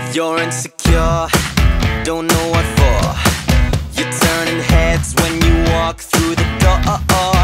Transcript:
You're insecure, don't know what for. You're turning heads when you walk through the door.